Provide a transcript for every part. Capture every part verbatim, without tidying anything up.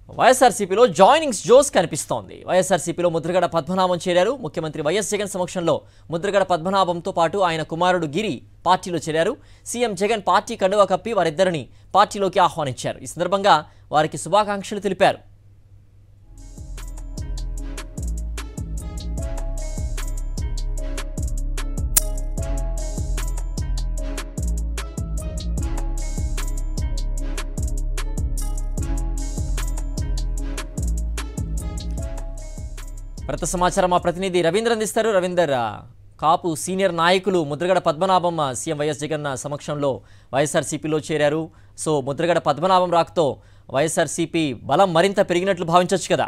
వైఎస్ఆర్సీపీలో joinings Jose కనిపిస్తోంది. వైఎస్ఆర్సీపీలో ముద్రగడ పద్మనాభం చేరారు. ముఖ్యమంత్రి వైఎస్ జగన్ సమక్షంలో ముద్రగడ పద్మనాభంతో పాటు ఆయన కుమారుడు గిరి పార్టీలో చేరారు. సీఎం జగన్ పార్టీ కండువా కప్పి వారిద్దరిని పార్టీలోకి ఆహ్వానించారు. ఈ సందర్భంగా వారికి శుభాకాంక్షలు తెలిపారు. మరింత సమాచారం మా ప్రతినిధి రవీంద్ర అందిస్తారు. రవీందర్, కాపు సీనియర్ నాయకులు ముద్రగడ పద్మనాభం సీఎం వైఎస్ జగన్ సమక్షంలో వైఎస్ఆర్సీపీలో చేరారు. సో ముద్రగడ పద్మనాభం రాకతో వైఎస్ఆర్సీపీ బలం మరింత పెరిగినట్లు భావించవచ్చు కదా?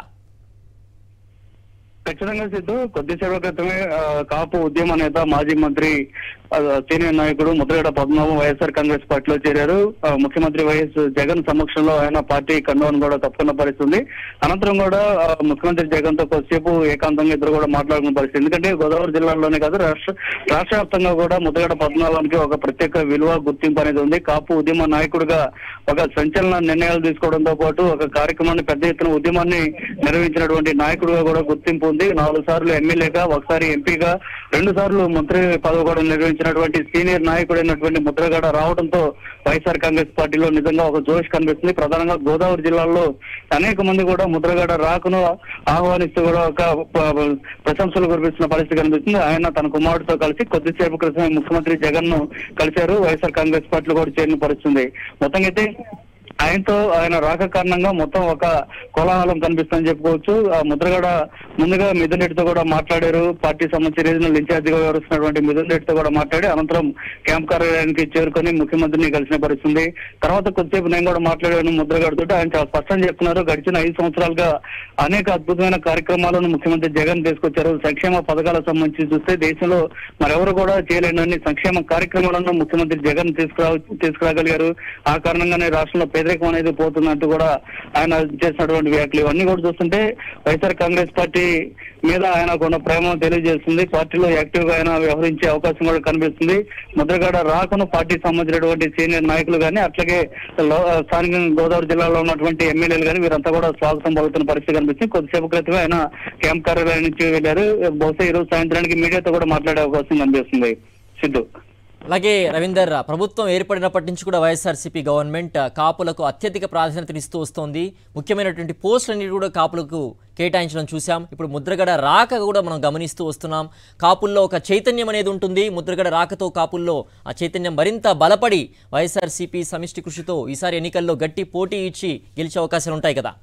ఖచ్చితంగా సిద్ధు, కొద్దిసేపటి క్రితమే కాపు ఉద్యమ నేత మాజీ మంత్రి సీనియర్ నాయకుడు ముద్రగడ పద్మనాభం వైఎస్ఆర్ కాంగ్రెస్ పార్టీలో చేరారు. ముఖ్యమంత్రి వైఎస్ జగన్ సమక్షంలో ఆయన పార్టీ కండువాను కూడా కప్పుకున్న పరిస్థితుంది. అనంతరం కూడా ముఖ్యమంత్రి జగన్ తో కొద్దిసేపు ఏకాంతంగా ఇద్దరు కూడా మాట్లాడుకున్న పరిస్థితి. ఎందుకంటే గోదావరి జిల్లాలోనే కాదు, రాష్ట్ర రాష్ట్ర వ్యాప్తంగా కూడా ముద్రగడ పద్మనాభానికి ఒక ప్రత్యేక విలువ గుర్తింపు అనేది ఉంది. కాపు ఉద్యమ నాయకుడిగా ఒక సంచలన నిర్ణయాలు తీసుకోవడంతో పాటు ఒక కార్యక్రమాన్ని పెద్ద ఎత్తున ఉద్యమాన్ని నిర్వహించినటువంటి నాయకుడిగా కూడా గుర్తింపు ఉంది. నాలుగు సార్లు ఎమ్మెల్యేగా, ఒకసారి ఎంపీగా, రెండు సార్లు మంత్రి పదవి కూడా నిర్వహించినటువంటి సీనియర్ నాయకుడైనటువంటి ముద్రగడ రావడంతో వైఎస్ఆర్ కాంగ్రెస్ పార్టీలో నిజంగా ఒక జోష్ కనిపిస్తుంది. ప్రధానంగా గోదావరి జిల్లాలో అనేక మంది కూడా ముద్రగడ రాకను ఆహ్వానిస్తూ కూడా ఒక ప్రశంసలు కురిపిస్తున్న పరిస్థితి కనిపిస్తుంది. ఆయన తన కుమారుడితో కలిసి కొద్దిసేపు క్రితమే ముఖ్యమంత్రి జగన్ ను కలిశారు. వైఎస్ఆర్ కాంగ్రెస్ పార్టీలో కూడా చేరిన పరిస్థితుంది. మొత్తంగా అయితే ఆయనతో ఆయన రాక కారణంగా మొత్తం ఒక కోలాహలం కనిపిస్తుందని చెప్పుకోవచ్చు. ఆ ముద్రగడ ముందుగా మిథున్ రెడ్డితో కూడా మాట్లాడారు. పార్టీ సంబంధించి రీజనల్ ఇన్ఛార్జిగా వ్యవహరిస్తున్నటువంటి మిథున్ రెడ్డితో కూడా మాట్లాడి అనంతరం క్యాంప్ కార్యాలయానికి చేరుకొని ముఖ్యమంత్రిని కలిసిన పరిస్థితుంది. తర్వాత కొద్దిసేపు నేను కూడా మాట్లాడాను ముద్రగడతో. ఆయన చాలా స్పష్టం చెప్తున్నారు, గడిచిన ఐదు సంవత్సరాలుగా అనేక అద్భుతమైన కార్యక్రమాలను ముఖ్యమంత్రి జగన్ తీసుకొచ్చారు. సంక్షేమ పథకాలకు సంబంధించి చూస్తే దేశంలో మరెవరు కూడా చేయలేని సంక్షేమ కార్యక్రమాలను ముఖ్యమంత్రి జగన్ తీసుకురా తీసుకురాగలిగారు. ఆ కారణంగానే రాష్ట్రంలో వ్యతిరేకం అనేది పోతున్నట్టు కూడా ఆయన చేసినటువంటి వ్యాఖ్యలు ఇవన్నీ కూడా చూస్తుంటే వైఎస్ఆర్ కాంగ్రెస్ పార్టీ మీద ఆయన కొన్న ప్రేమ తెలియజేస్తుంది. పార్టీలో యాక్టివ్ గా ఆయన వ్యవహరించే అవకాశం కూడా కనిపిస్తుంది. ముద్రగడ రాకను పార్టీకి సంబంధించినటువంటి సీనియర్ నాయకులు కానీ, అట్లాగే స్థానిక గోదావరి జిల్లాలో ఉన్నటువంటి ఎమ్మెల్యేలు కానీ వీరంతా కూడా స్వాగతం పలుకుతున్న పరిస్థితి కనిపిస్తుంది. కొద్దిసేపు క్రితమే ఆయన క్యాంప్ కార్యాలయం నుంచి వెళ్లారు. బహుశా ఈ రోజు సాయంత్రానికి మీడియాతో కూడా మాట్లాడే అవకాశం కనిపిస్తుంది. సిద్ధు, అలాగే రవీందర్, ప్రభుత్వం ఏర్పడినప్పటి నుంచి కూడా వైఎస్ఆర్సీపీ గవర్నమెంట్ కాపులకు అత్యధిక ప్రాధాన్యతనిస్తూ వస్తోంది. ముఖ్యమైనటువంటి పోస్టులన్నిటి కూడా కాపులకు కేటాయించడం చూసాం. ఇప్పుడు ముద్రగడ రాక కూడా మనం గమనిస్తూ వస్తున్నాం. కాపుల్లో ఒక చైతన్యం అనేది ఉంటుంది. ముద్రగడ రాకతో కాపుల్లో ఆ చైతన్యం మరింత బలపడి వైఎస్ఆర్సీపీ సమిష్టి కృషితో ఈసారి ఎన్నికల్లో గట్టి పోటీ ఇచ్చి గెలిచే అవకాశాలు ఉంటాయి కదా?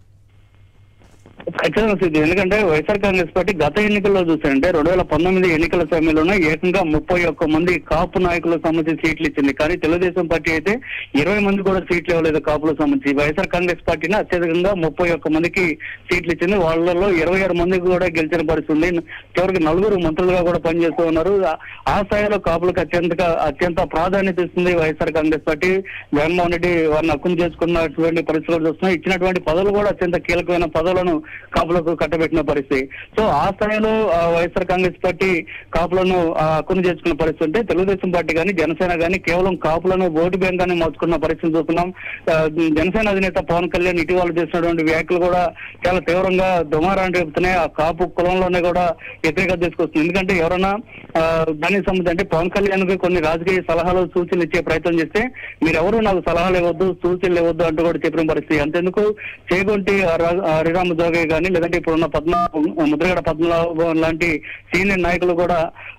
ఖచ్చితంగా సిద్ధి, ఎందుకంటే వైఎస్ఆర్ కాంగ్రెస్ పార్టీ గత ఎన్నికల్లో చూసారంటే రెండు వేల పంతొమ్మిది ఎన్నికల సమయంలోనే ఏకంగా ముప్పై ఒక్క మంది కాపు నాయకులకు సంబంధించి సీట్లు ఇచ్చింది. కానీ తెలుగుదేశం పార్టీ అయితే ఇరవై మంది కూడా సీట్లు ఇవ్వలేదు కాపులకు సంబంధించి. వైఎస్ఆర్ కాంగ్రెస్ పార్టీని అత్యధికంగా ముప్పై ఒక్క మందికి సీట్లు ఇచ్చింది. వాళ్ళలో ఇరవై ఆరు మందికి కూడా గెలిచిన పరిస్థితుంది. చివరికి నలుగురు మంత్రులుగా కూడా పనిచేస్తూ ఉన్నారు. ఆ స్థాయిలో కాపులకు అత్యంత అత్యంత ప్రాధాన్యత ఇస్తుంది YSR congress party. Jaganmohan Reddy వారిని హక్కును చేసుకున్నటువంటి పరిస్థితులు చూస్తున్నాయి. ఇచ్చినటువంటి పదవులు కూడా అత్యంత కీలకమైన పదవులను కాపులకు కట్టబెట్టిన పరిస్థితి. సో ఆ స్థాయిలో వైఎస్ఆర్ కాంగ్రెస్ పార్టీ కాపులను హక్కును చేసుకున్న పరిస్థితి ఉంటే, తెలుగుదేశం పార్టీ కానీ జనసేన కానీ కేవలం కాపులను ఓటు బ్యాంక్ గానే మార్చుకున్న పరిస్థితి చూస్తున్నాం. జనసేన అధినేత పవన్ కళ్యాణ్ ఇటీవల చేసినటువంటి వ్యాఖ్యలు కూడా చాలా తీవ్రంగా దుమారాన్ని రేపుతున్నాయి. ఆ కాపు కులంలోనే కూడా వ్యతిరేకత తీసుకొస్తుంది. ఎందుకంటే ఎవరైనా దానికి సంబంధించి అంటే పవన్ కళ్యాణ్ కి కొన్ని రాజకీయ సలహాలు సూచనలు ఇచ్చే ప్రయత్నం చేస్తే మీరెవరు నాకు సలహాలు ఇవ్వద్దు, సూచనలు ఇవ్వద్దు అంటూ కూడా చెప్పిన పరిస్థితి. అంతెందుకు చేగొంటి హరిరామ జోగే కానీ లేదంటే ఇప్పుడున్న పద్మనాభం ముద్రగడ పద్మనాభం లాంటి సీనియర్ నాయకులు కూడా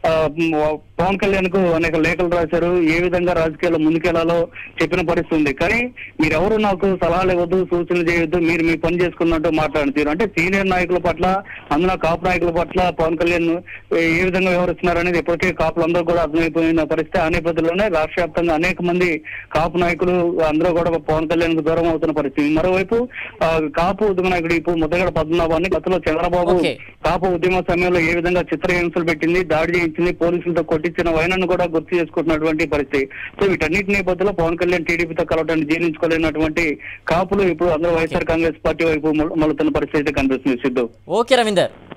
పవన్ కళ్యాణ్ కు అనేక లేఖలు రాశారు. ఏ విధంగా రాజకీయాల్లో ముందుకెళ్లాలో చెప్పిన పరిస్థితి ఉంది. కానీ మీరెవరు నాకు సలహాలు ఇవ్వద్దు, సూచనలు చేయొద్దు, మీరు మీ పని చేసుకున్నట్టు మాట్లాడుతారు. అంటే సీనియర్ నాయకుల పట్ల, అందులో కాపు నాయకుల పట్ల పవన్ కళ్యాణ్ ఏ విధంగా వ్యవహరిస్తున్నారు అనేది ఇప్పటికే కాపులందరూ కూడా అర్థమైపోయిన పరిస్థితి. ఆ నేపథ్యంలోనే రాష్ట్ర వ్యాప్తంగా అనేక మంది కాపు నాయకులు అందరూ కూడా పవన్ కళ్యాణ్ కు దూరం అవుతున్న పరిస్థితి. మరోవైపు కాపు ఉద్యమ నాయకుడు ఇప్పుడు ముద్రగడ పద్మనాభాన్ని గతంలో చంద్రబాబు కాపు ఉద్యమ సమయంలో ఏ విధంగా చిత్రహింసలు పెట్టింది, దాడి చేయించింది, పోలీసులతో కొట్టించిన వైనాన్ని కూడా గుర్తు చేసుకుంటున్నటువంటి పరిస్థితి. సో వీటన్నిటి నేపథ్యంలో పవన్ కళ్యాణ్ టీడీపీతో కలవటాన్ని జీర్ణించుకోలేనటువంటి కాపులు ఇప్పుడు అందరూ వైఎస్ఆర్ కాంగ్రెస్ పార్టీ వైపు మళ్ళుతున్న పరిస్థితి కనిపిస్తుంది. సిద్ధు, ఓకే రవీందర్.